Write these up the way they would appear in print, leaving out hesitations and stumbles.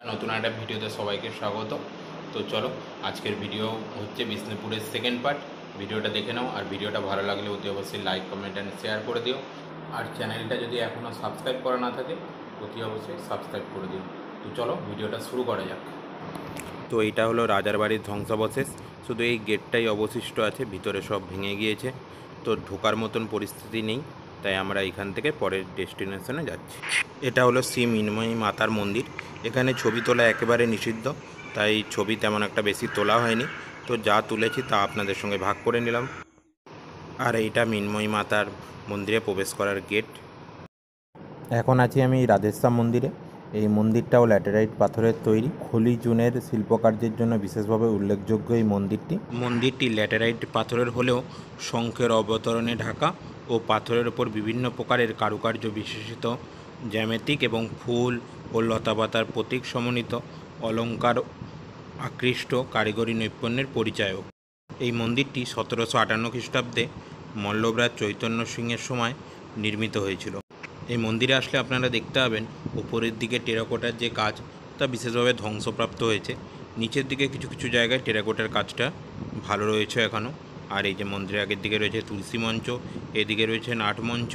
নতুন একটা ভিডিওতে সবাইকে স্বাগত। তো চলো, আজকের ভিডিও হচ্ছে বিষ্ণুপুরের সেকেন্ড পার্ট। ভিডিওটা দেখে নাও, আর ভিডিওটা ভালো লাগলে অতি অবশ্যই লাইক, কমেন্ট অ্যান্ড শেয়ার করে দিও। আর চ্যানেলটা যদি এখনও সাবস্ক্রাইব করা না থাকে অতি অবশ্যই সাবস্ক্রাইব করে দিও। তো চলো ভিডিওটা শুরু করা যাক। তো এইটা হলো রাজার বাড়ির ধ্বংসাবশেষ। শুধু এই গেটটাই অবশিষ্ট আছে, ভিতরে সব ভেঙে গিয়েছে। তো ঢোকার মতন পরিস্থিতি নেই, তাই আমরা এখান থেকে পরের ডেস্টিনেশনে যাচ্ছি। এটা হলো শ্রী মৃন্ময়ী মাতার মন্দির। এখানে ছবি তোলা একেবারে নিষিদ্ধ, তাই ছবি তেমন একটা বেশি তোলা হয়নি। তো যা তুলেছি তা আপনাদের সঙ্গে ভাগ করে নিলাম। আর এইটা মৃন্ময়ী মাতার মন্দিরে প্রবেশ করার গেট। এখন আছি আমি রাধেশ্যাম মন্দিরে। এই মন্দিরটাও ল্যাটেরাইট পাথরের তৈরি। খলি চুনের শিল্পকার্যের জন্য বিশেষভাবে উল্লেখযোগ্য এই মন্দিরটি ল্যাটেরাইট পাথরের হলেও শঙ্খের অবতরণে ঢাকা ও পাথরের ওপর বিভিন্ন প্রকারের কারুকার্য বিশেষিত জ্যামিতিক এবং ফুল ও লতাপাতার প্রতীক সমন্বিত অলঙ্কার আকৃষ্ট কারিগরি নৈপুণ্যের পরিচায়ক। এই মন্দিরটি 1758 খ্রিস্টাব্দে মল্লবরাজ চৈতন্য সিংহের সময় নির্মিত হয়েছিল। এই মন্দিরে আসলে আপনারা দেখতে পাবেন উপরের দিকে টেরাকোটার যে কাজ তা বিশেষভাবে ধ্বংসপ্রাপ্ত হয়েছে। নিচের দিকে কিছু কিছু জায়গায় টেরাকোটার কাজটা ভালো রয়েছে এখনও। আর এই যে মন্দিরের আগের দিকে রয়েছে তুলসী মঞ্চ, এদিকে রয়েছে নাট মঞ্চ।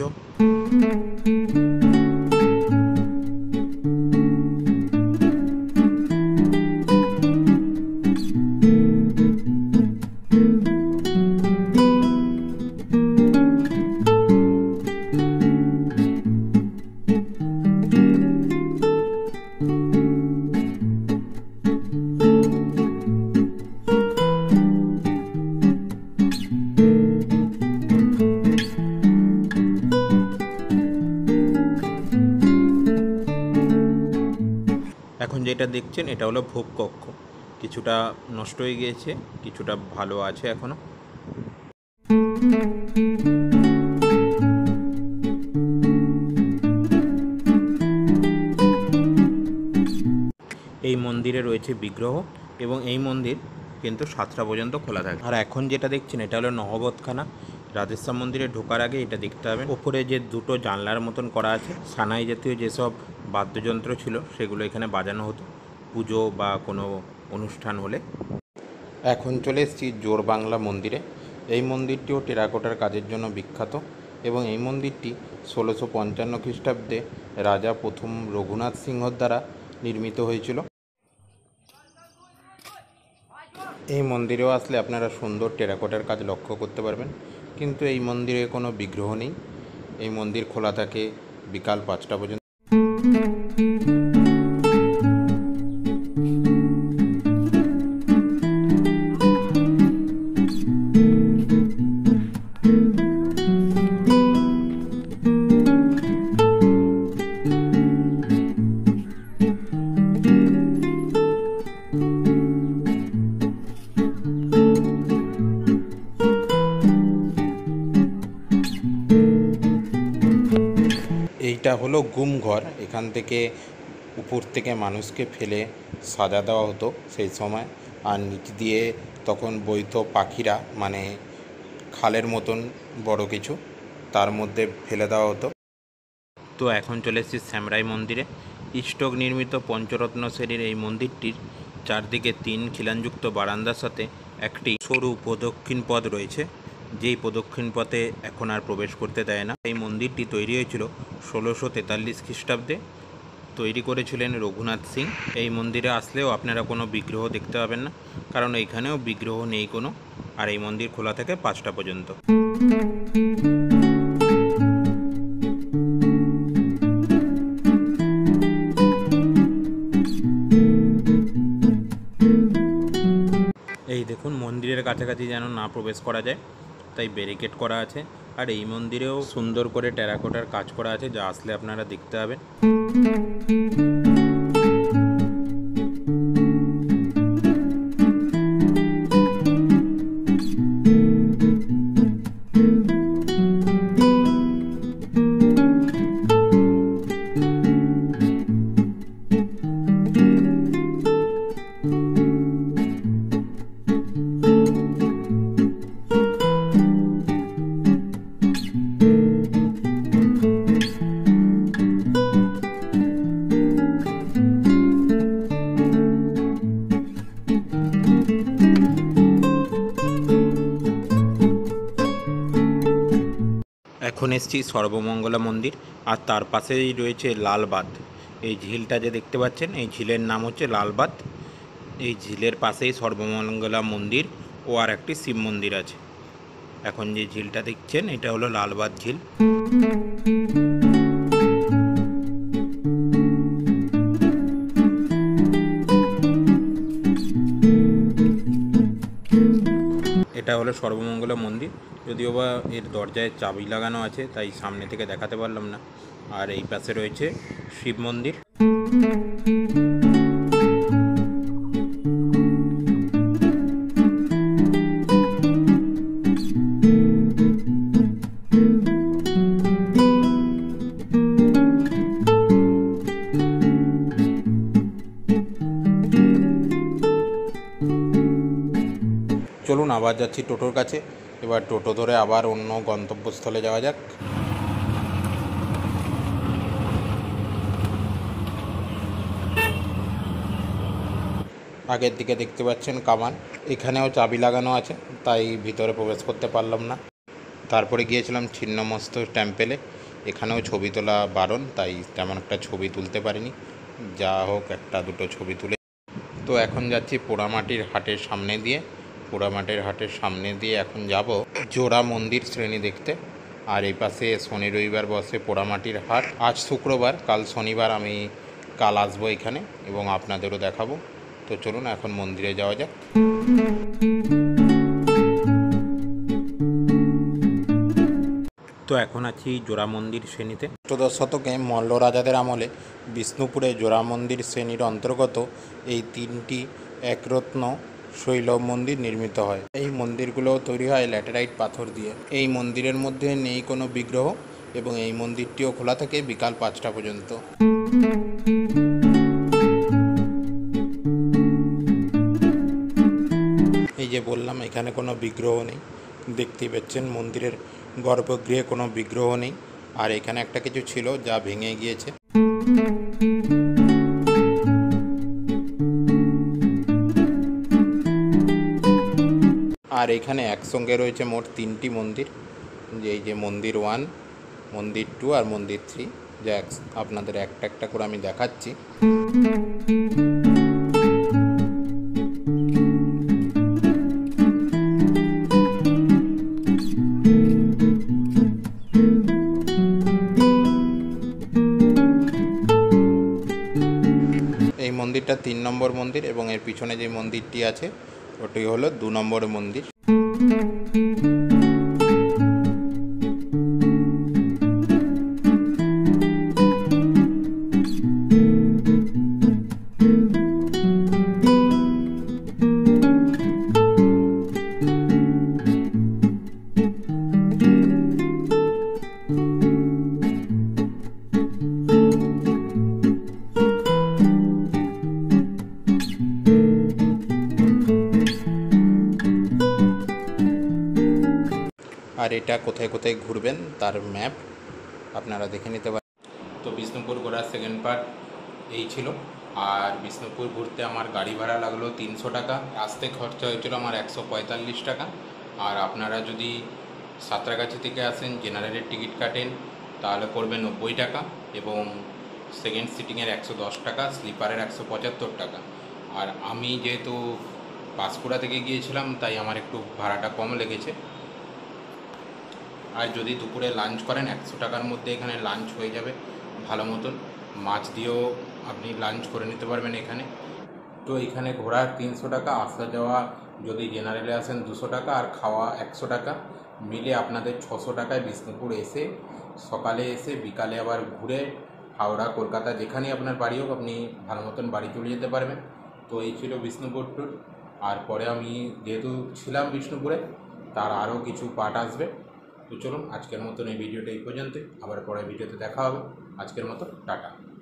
এখন যেটা দেখছেন এটা হলো ভোগ কক্ষ। কিছুটা নষ্ট হয়ে গিয়েছে, কিছুটা ভালো আছে এখনো। এই মন্দিরে রয়েছে বিগ্রহ এবং এই মন্দির কিন্তু 7টা পর্যন্ত খোলা থাকে। আর এখন যেটা দেখছেন এটা হলো নহবতখানা। রাধেশ্যাম মন্দিরে ঢোকার আগে এটা দেখতে হবে, ওপরে যে দুটো জানলার মতন করা আছে, সানাই জাতীয় যেসব বাদ্যযন্ত্র ছিল সেগুলো এখানে বাজানো হতো পুজো বা কোনো অনুষ্ঠান হলে। এখন চলে এসেছি জোর বাংলা মন্দিরে। এই মন্দিরটিও টেরাকোটার কাজের জন্য বিখ্যাত এবং এই মন্দিরটি 1655 খ্রিস্টাব্দে রাজা প্রথম রঘুনাথ সিংহর দ্বারা নির্মিত হয়েছিল। এই মন্দিরেও আসলে আপনারা সুন্দর টেরাকোটার কাজ লক্ষ্য করতে পারবেন, কিন্তু এই মন্দিরে কোনো বিগ্রহ নেই। এই মন্দির খোলা থাকে বিকাল 5টা পর্যন্ত। এইটা হলো গুমঘর। এখান থেকে উপর থেকে মানুষকে ফেলে সাজা দেওয়া হতো সেই সময়, আর নিচ দিয়ে তখন বইতো পাখিরা, মানে খালের মতন বড় কিছু, তার মধ্যে ফেলে দেওয়া হতো। তো এখন চলে এসেছি শ্যামরাই মন্দিরে। স্টোক নির্মিত পঞ্চরত্ন শ্রেণীর এই মন্দিরটির চারদিকে 3 খিলানযুক্ত বারান্দার সাথে একটি সরু প্রদক্ষিণ পথ রয়েছে, যেই প্রদক্ষিণ পথে এখন আর প্রবেশ করতে দেয় না। এই মন্দিরটি তৈরি হয়েছিল 1643 খ্রিস্টাব্দে, তৈরি করেছিলেন রঘুনাথ সিং। এই মন্দিরে আসলেও আপনারা কোনো বিগ্রহ দেখতে পাবেন না, কারণ এইখানেও বিগ্রহ নেই কোনো। আর এই মন্দির খোলা থাকে 5টা পর্যন্ত। এই দেখুন, মন্দিরের কাছাকাছি যেন না প্রবেশ করা যায়, তাই ব্যারিকেড করা আছে। আর এই মন্দিরেও সুন্দর করে টেরাকোটার কাজ করা আছে, যা আসলে আপনারা দেখতে পাবেন। এখন এসছি সর্বমঙ্গলা মন্দির, আর তার পাশেই রয়েছে লালবাঁধ। এই ঝিলটা যে দেখতে পাচ্ছেন, এই ঝিলের নাম হচ্ছে লালবাঁধ। এই ঝিলের পাশেই সর্বমঙ্গলা মন্দির ও আর একটি শিব মন্দির আছে। এখন যে ঝিলটা দেখছেন এটা হলো লালবাঁধ ঝিল। এটা হলো সর্বমঙ্গলা মন্দির, যদিও বা এর দরজায় চাবি লাগানো আছে, তাই সামনে থেকে দেখাতে পারলাম না। আর এই পাশে রয়েছে শিব মন্দির। চলুন আবার যাচ্ছি টোটোর কাছে। এবার টোটো ধরে আবার অন্য গন্তব্যস্থলে যাওয়া যাক। আগের দিকে দেখতে পাচ্ছেন কামান, এখানেও চাবি লাগানো আছে, তাই ভিতরে প্রবেশ করতে পারলাম না। তারপরে গিয়েছিলাম ছিন্নমস্ত টেম্পেলে, এখানেও ছবি তোলা বারণ, তাই তেমন একটা ছবি তুলতে পারিনি। যা হোক একটা দুটো ছবি তুলে। তো এখন যাচ্ছি পোড়ামাটির হাটের সামনে দিয়ে। পোড়ামাটির হাটের সামনে দিয়ে এখন যাব জোড়া মন্দির শ্রেণী দেখতে। আর এই পাশে শনি রবিবার বসে পোড়ামাটির হাট। আজ শুক্রবার, কাল শনিবার। আমি কাল আসবো এখানে এবং আপনাদেরও দেখাবো। তো চলুন এখন মন্দিরে যাওয়া যাক। তো এখন আছি জোড়া মন্দির শ্রেণীতে। অষ্টাদশ শতকে মল্ল রাজাদের আমলে বিষ্ণুপুরে জোড়া মন্দির শ্রেণীর অন্তর্গত এই তিনটি একরত্ন শৈল মন্দির নির্মিত হয়। এই মন্দিরগুলো তৈরি হয় ল্যাটেরাইট পাথর দিয়ে। এই মন্দিরের মধ্যে নেই কোনো বিগ্রহ এবং এই মন্দিরটিও খোলা থাকে বিকাল 5টা পর্যন্ত। এই যে বললাম এখানে কোনো বিগ্রহ নেই, দেখতেই পাচ্ছেন মন্দিরের গর্ভগৃহে কোনো বিগ্রহ নেই। আর এখানে একটা কিছু ছিল যা ভেঙে গিয়েছে। আর এখানে একসঙ্গে রয়েছে মোট 3টি মন্দির, যে এই যে মন্দির 1, মন্দির 2 আর মন্দির 3, যা আপনাদের একটা একটা করে আমি দেখাচ্ছি। এই মন্দিরটা 3 নম্বর মন্দির এবং এর পিছনে যে মন্দিরটি আছে ওটি হলো 2 নম্বর মন্দির। আর এটা কোথায় কোথায় ঘুরবেন তার ম্যাপ আপনারা দেখে নিতে পারেন। তো বিষ্ণুপুর ঘোরার সেকেন্ড পার্ট এই ছিল। আর বিষ্ণুপুর ঘুরতে আমার গাড়ি ভাড়া লাগলো 300 টাকা, আসতে খরচা হয়েছিল আমার 145 টাকা। আর আপনারা যদি সাঁতরাগাছি থেকে আসেন, জেনারেলের টিকিট কাটেন, তাহলে পড়বে 90 টাকা এবং সেকেন্ড সিটিংয়ের 110 টাকা, স্লিপারের 175 টাকা। আর আমি যেহেতু পাঁশকুড়া থেকে গিয়েছিলাম তাই আমার একটু ভাড়াটা কম লেগেছে। আর যদি দুপুরে লাঞ্চ করেন 100 টাকার মধ্যে এখানে লাঞ্চ হয়ে যাবে ভালো মতন, মাছ দিয়েও আপনি লাঞ্চ করে নিতে পারবেন এখানে। তো এখানে ঘোরার 300 টাকা, আসা যাওয়া যদি জেনারেলে আসেন 200 টাকা, আর খাওয়া 100 টাকা, মিলে আপনাদের 600 টাকায় বিষ্ণুপুর এসে সকালে এসে বিকালে আবার ঘুরে হাওড়া কলকাতা যেখানেই আপনার বাড়ি হোক আপনি ভালো মতন বাড়ি চলে যেতে পারবেন। তো এই ছিল বিষ্ণুপুর ট্যুর। আর পরে আমি যেহেতু ছিলাম বিষ্ণুপুরে, তার আরও কিছু পার্ট আসবে। তো চলুন আজকের মতন এই ভিডিওটা এই পর্যন্ত, আবার পরের ভিডিওতে দেখা হবে। আজকের মতো টাটা।